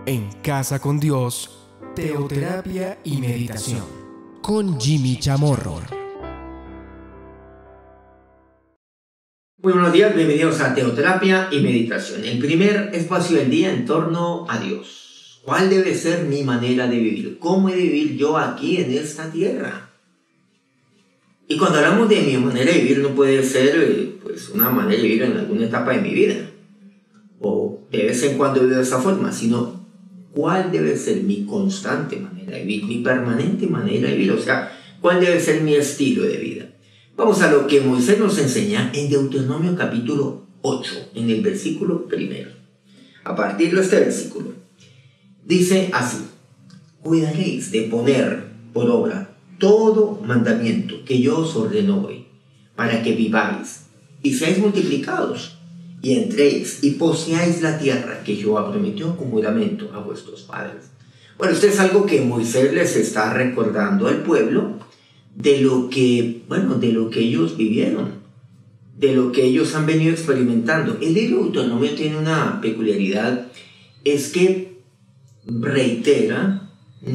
En Casa con Dios, teoterapia y meditación, con Jimmy Chamorro. Muy buenos días, bienvenidos a Teoterapia y Meditación, el primer espacio del día en torno a Dios. ¿Cuál debe ser mi manera de vivir? ¿Cómo he de vivir yo aquí en esta tierra? Y cuando hablamos de mi manera de vivir, no puede ser una manera de vivir en alguna etapa de mi vida, o de vez en cuando vivo de esa forma, sino cuál debe ser mi constante manera de vivir, mi permanente manera de vivir, o sea, cuál debe ser mi estilo de vida. Vamos a lo que Moisés nos enseña en Deuteronomio capítulo 8, en el versículo 1. A partir de este versículo, dice así: cuidaréis de poner por obra todo mandamiento que yo os ordeno hoy, para que viváis y seáis multiplicados, y entréis y poseáis la tierra que Jehová prometió con juramento a vuestros padres. Bueno, esto es algo que Moisés les está recordando al pueblo de lo que ellos vivieron, de lo que ellos han venido experimentando. El libro de Deuteronomio tiene una peculiaridad, es que reitera,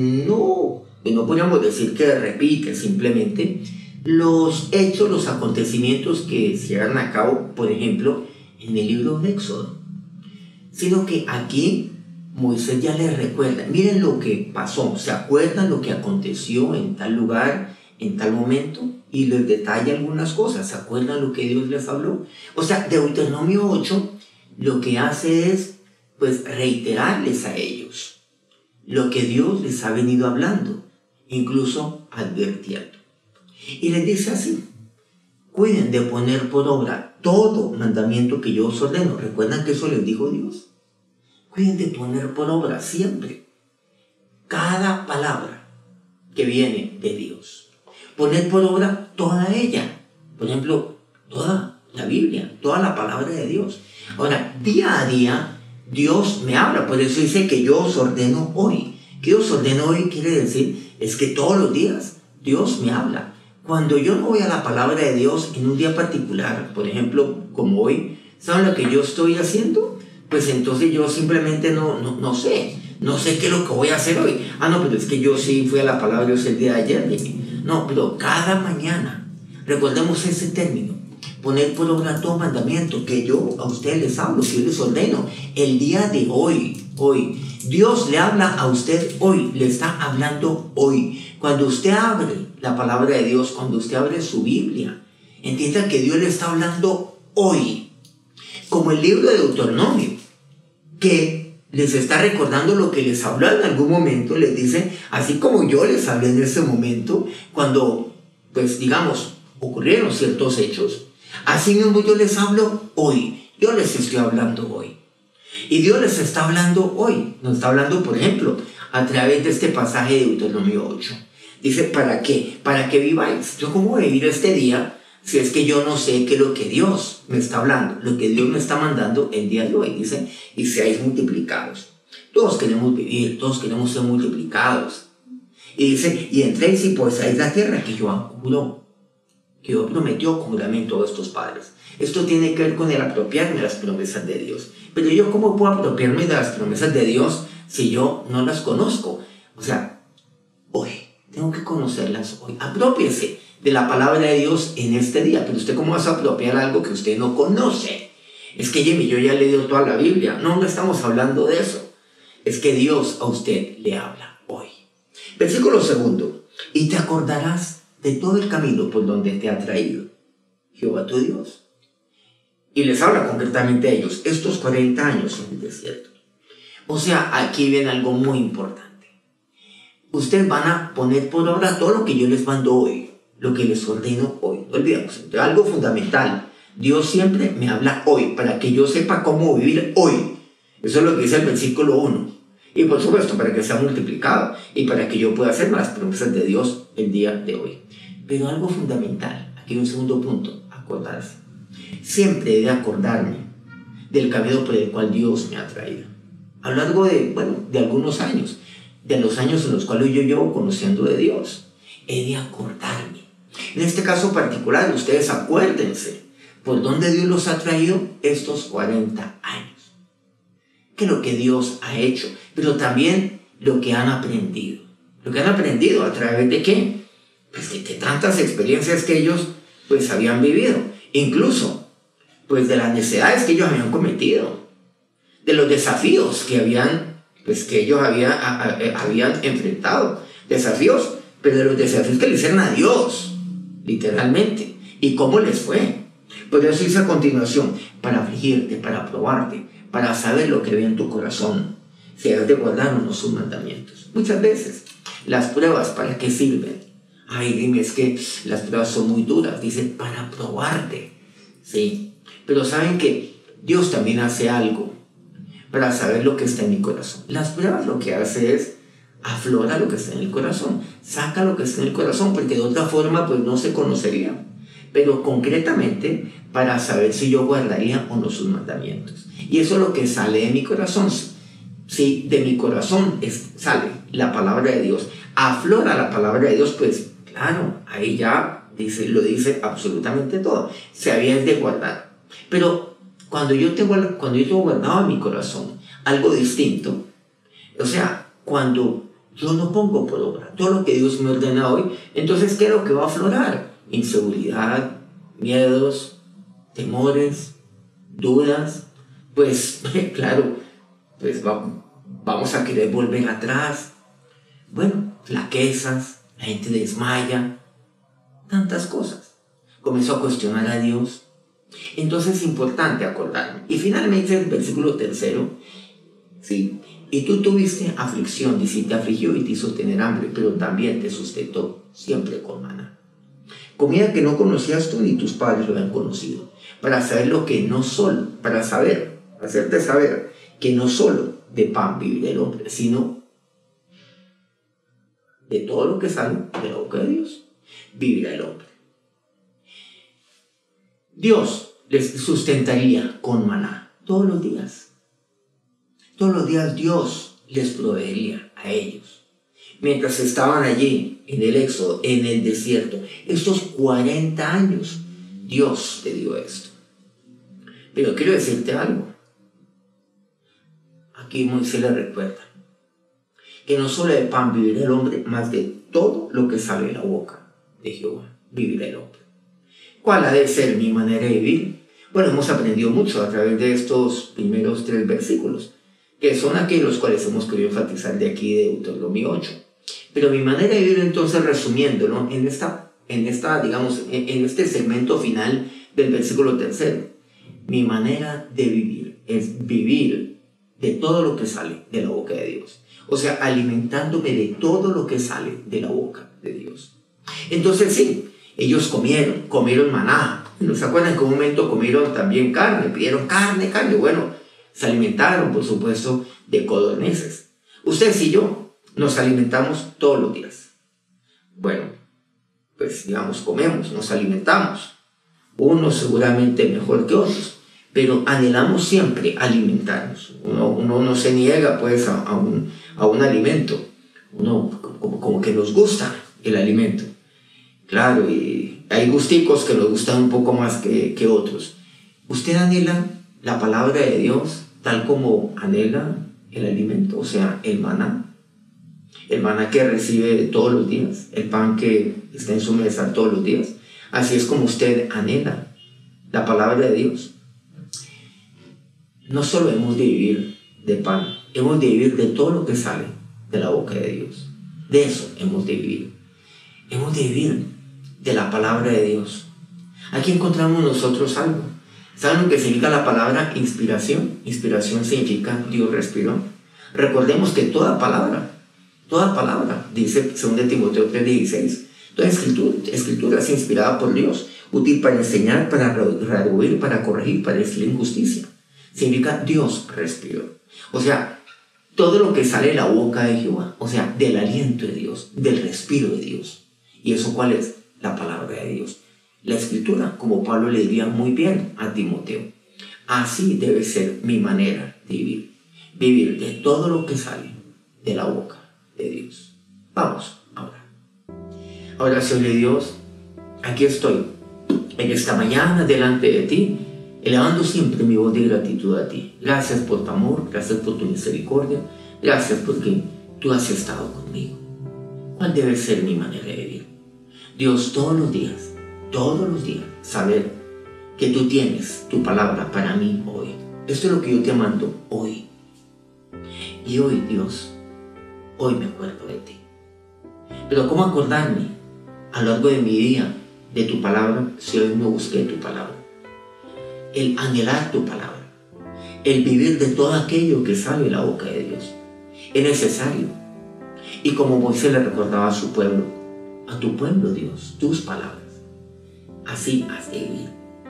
no podríamos decir que repite simplemente los hechos, los acontecimientos que se llevan a cabo, por ejemplo, en el libro de Éxodo, sino que aquí Moisés ya les recuerda, miren lo que pasó, se acuerdan lo que aconteció en tal lugar, en tal momento, y les detalla algunas cosas, se acuerdan lo que Dios les habló. O sea, Deuteronomio 8 lo que hace es reiterarles a ellos lo que Dios les ha venido hablando, incluso advirtiendo. Y les dice así: cuiden de poner por obra todo mandamiento que yo os ordeno. ¿Recuerdan que eso les dijo Dios? Cuiden de poner por obra siempre cada palabra que viene de Dios. Poner por obra toda ella. Por ejemplo, toda la Biblia, toda la palabra de Dios. Ahora, día a día, Dios me habla. Por eso dice que yo os ordeno hoy. ¿Qué os ordeno hoy quiere decir? Es que todos los días Dios me habla. Cuando yo no voy a la palabra de Dios en un día particular, por ejemplo, como hoy, ¿saben lo que yo estoy haciendo? Pues entonces yo simplemente no sé qué es lo que voy a hacer hoy. Pero es que yo sí fui a la palabra de Dios el día de ayer. No, pero cada mañana, recordemos ese término, poner por obra todo mandamiento que yo a ustedes les hablo, que yo les ordeno, el día de hoy. Dios le habla a usted hoy, le está hablando hoy. Cuando usted abre la palabra de Dios, cuando usted abre su Biblia, entienda que Dios le está hablando hoy. Como el libro de Deuteronomio, que les está recordando lo que les habló en algún momento, les dice, así como yo les hablé en ese momento, cuando, ocurrieron ciertos hechos, así mismo yo les hablo hoy. Yo les estoy hablando hoy. Y Dios les está hablando hoy. Nos está hablando, por ejemplo, a través de este pasaje de Deuteronomio 8. Dice, ¿para qué? Para que viváis. ¿Yo cómo voy a vivir este día si es que yo no sé qué es lo que Dios me está hablando, lo que Dios me está mandando el día de hoy? Dice, y seáis multiplicados. Todos queremos vivir, todos queremos ser multiplicados. Y dice, y entréis y poseáis la tierra que Jehová juró, que Dios prometió con juramento a vuestros padres. Esto tiene que ver con el apropiarme de las promesas de Dios. Pero yo, ¿cómo puedo apropiarme de las promesas de Dios si yo no las conozco? O sea, hoy tengo que conocerlas hoy. Aprópiese de la palabra de Dios en este día. Pero usted, ¿cómo va a apropiar algo que usted no conoce? Es que, Jimmy, yo ya le dio toda la Biblia. No estamos hablando de eso. Es que Dios a usted le habla hoy. Versículo 2. Y te acordarás de todo el camino por donde te ha traído Jehová tu Dios. Y les habla concretamente a ellos estos 40 años en el desierto. O sea, aquí viene algo muy importante. Ustedes van a poner por obra todo lo que yo les mando hoy, lo que les ordeno hoy. No olvidemos, algo fundamental. Dios siempre me habla hoy, para que yo sepa cómo vivir hoy. Eso es lo que dice el versículo 1. Y por supuesto, para que sea multiplicado y para que yo pueda hacer las promesas de Dios el día de hoy. Pero algo fundamental, aquí hay un segundo punto, acordarse. Siempre he de acordarme del camino por el cual Dios me ha traído. A lo largo de algunos años, de los años en los cuales yo llevo conociendo de Dios, he de acordarme. En este caso particular, ustedes acuérdense por dónde Dios los ha traído estos 40 años. que lo que Dios ha hecho, pero también lo que han aprendido. Lo que han aprendido a través de ¿qué? Pues de tantas experiencias que ellos pues habían vivido, incluso pues de las necesidades que ellos habían cometido, de los desafíos que ellos habían enfrentado, desafíos, pero de los desafíos que le hicieron a Dios, literalmente, y cómo les fue. Por eso dice a continuación, para afligirte, para probarte, para saber lo que ve en tu corazón, si has de guardar o no sus mandamientos. Muchas veces, las pruebas, ¿para qué sirven? Ay, dime, es que las pruebas son muy duras. Dice, para probarte, ¿sí? Pero saben que Dios también hace algo para saber lo que está en mi corazón. Las pruebas lo que hace es aflora lo que está en el corazón, saca lo que está en el corazón, porque de otra forma pues no se conocería. Pero concretamente para saber si yo guardaría o no sus mandamientos. Y eso es lo que sale de mi corazón. Si de mi corazón sale la palabra de Dios, aflora la palabra de Dios, pues claro, ahí ya lo dice absolutamente todo. Se había de guardar. Pero cuando yo tengo guardado en mi corazón algo distinto, o sea, cuando yo no pongo por obra todo lo que Dios me ordena hoy, entonces ¿qué es lo que va a aflorar? Inseguridad, miedos, temores, dudas. Pues claro, pues vamos a querer volver atrás. Bueno, flaquezas, la gente desmaya, tantas cosas. Comenzó a cuestionar a Dios. Entonces es importante acordarme. Y finalmente el versículo 3, ¿sí? Y tú tuviste aflicción, dice, y te afligió y te hizo tener hambre, pero también te sustentó siempre con maná. Comida que no conocías tú ni tus padres lo habían conocido, para saber lo que no solo, hacerte saber que no solo de pan vive el hombre, sino de todo lo que sale de la boca de Dios, vivirá el hombre. Dios les sustentaría con maná todos los días. Todos los días Dios les proveería a ellos. Mientras estaban allí, en el Éxodo, en el desierto, estos 40 años, Dios te dio esto. Pero quiero decirte algo. Aquí Moisés le recuerda que no solo de pan vivirá el hombre, más de todo lo que sale de la boca de Jehová vivirá el hombre. ¿Cuál ha de ser mi manera de vivir? Bueno, hemos aprendido mucho a través de estos primeros 3 versículos, que son aquellos los cuales hemos querido enfatizar de aquí de Deuteronomio 8. Pero mi manera de vivir, entonces, resumiéndolo, en este segmento final del versículo 3, mi manera de vivir es vivir de todo lo que sale de la boca de Dios. O sea, alimentándome de todo lo que sale de la boca de Dios. Entonces sí, ellos comieron maná. ¿Se acuerdan que en un momento comieron también carne? Pidieron carne. Bueno, se alimentaron, por supuesto, de codornices. Ustedes y yo nos alimentamos todos los días. Bueno, pues digamos, comemos, nos alimentamos. Unos seguramente mejor que otros, pero anhelamos siempre alimentarnos. Uno no se niega pues a un alimento. Uno como que nos gusta el alimento. Claro, y hay gusticos que nos gustan un poco más que otros. ¿Usted anhela la palabra de Dios tal como anhela el alimento? O sea, el maná que recibe todos los días, el pan que está en su mesa todos los días. Así es como usted anhela la palabra de Dios. No solo hemos de vivir de pan, hemos de vivir de todo lo que sale de la boca de Dios. De eso hemos de vivir. Hemos de vivir de la palabra de Dios. Aquí encontramos nosotros algo. ¿Saben lo que significa la palabra inspiración? Inspiración significa Dios respiró. Recordemos que toda palabra, dice 2 Timoteo 3:16, toda escritura es inspirada por Dios, útil para enseñar, para redarguir, para corregir, para decir injusticia. Significa Dios respiró. O sea, todo lo que sale de la boca de Jehová, o sea, del aliento de Dios, del respiro de Dios. ¿Y eso cuál es? La palabra de Dios. La escritura, como Pablo le diría muy bien a Timoteo, así debe ser mi manera de vivir. Vivir de todo lo que sale de la boca de Dios. Vamos ahora. Oración de Dios, aquí estoy en esta mañana delante de ti elevando siempre mi voz de gratitud a ti. Gracias por tu amor, gracias por tu misericordia, gracias porque tú has estado conmigo. ¿Cuál debe ser mi manera de vivir? Dios, todos los días, saber que tú tienes tu palabra para mí hoy. Esto es lo que yo te mando hoy. Y hoy, Dios, hoy me acuerdo de ti. Pero ¿cómo acordarme a lo largo de mi día de tu palabra si hoy no busqué tu palabra? El anhelar tu palabra, el vivir de todo aquello que sale de la boca de Dios, es necesario. Y como Moisés le recordaba a su pueblo, a tu pueblo, Dios, tus palabras, así has de vivir.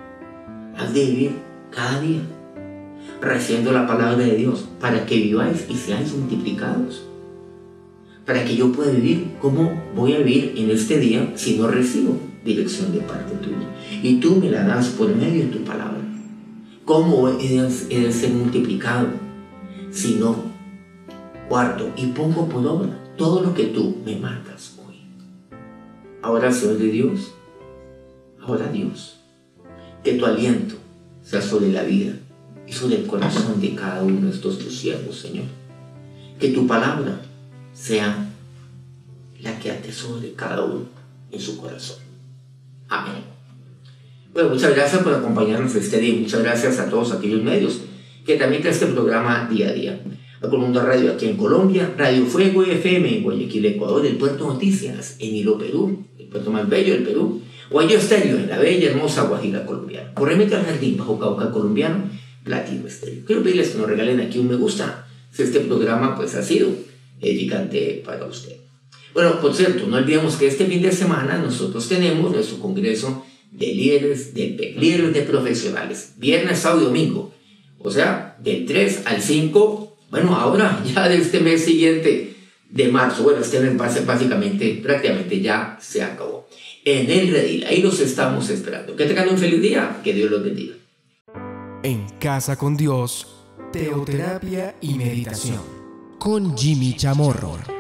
Has de vivir cada día, recibiendo la palabra de Dios, para que viváis y seáis multiplicados. Para que yo pueda vivir, ¿cómo voy a vivir en este día si no recibo dirección de parte tuya? Y tú me la das por medio de tu palabra. ¿Cómo he de ser multiplicado si no guardo y pongo por obra todo lo que tú me mandas hoy? Ahora, Señor de Dios, ahora Dios, que tu aliento sea sobre la vida y sobre el corazón de cada uno de estos tus siervos, Señor. Que tu palabra sea la que atesore cada uno en su corazón. Amén. Bueno, muchas gracias por acompañarnos este día y muchas gracias a todos aquellos medios que también traen este programa día a día. Colmundo Radio aquí en Colombia, Radio Fuego FM en Guayaquil, Ecuador, el Puerto Noticias en Hilo, Perú, el puerto más bello del Perú, Guayo Estéreo en la bella hermosa Guajira colombiana, Corremeta al Jardín bajo Cauca colombiano, Platino Estéreo. Quiero pedirles que nos regalen aquí un me gusta si este programa pues ha sido edificante para usted. Bueno, por cierto, no olvidemos que este fin de semana nosotros tenemos nuestro congreso de líderes de profesionales, viernes, sábado y domingo, o sea, del 3 al 5. Bueno, ahora ya de este mes siguiente de marzo, bueno, este mes básicamente, prácticamente ya se acabó. En el Redil, ahí los estamos esperando. Que tengan un feliz día, que Dios los bendiga. En Casa con Dios, teoterapia y meditación con Jimmy Chamorro.